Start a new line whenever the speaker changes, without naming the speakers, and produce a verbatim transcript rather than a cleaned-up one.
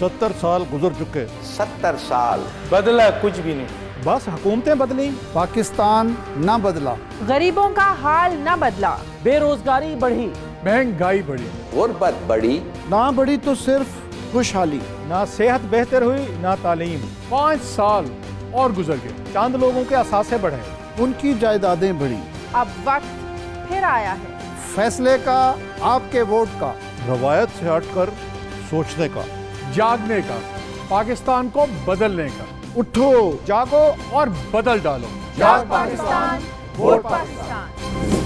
सत्तर साल गुजर चुके।
सत्तर साल
बदला कुछ भी नहीं,
बस हुकूमतें बदली,
पाकिस्तान ना बदला।
गरीबों का हाल न बदला,
बेरोजगारी बढ़ी,
महंगाई बढ़ी,
गुर्बत बढ़ी,
ना बढ़ी तो सिर्फ खुशहाली।
ना सेहत बेहतर हुई ना तालीम।
पाँच साल और गुजर गए,
चंद लोगों के असासे बढ़े,
उनकी जायदादें बढ़ी।
अब वक्त फिर आया है
फैसले का, आपके वोट का,
रवायत से हटकर सोचने का,
जागने का, पाकिस्तान को बदलने का। उठो,
जागो
और बदल डालो।
जाग पाकिस्तान, वोट पाकिस्तान।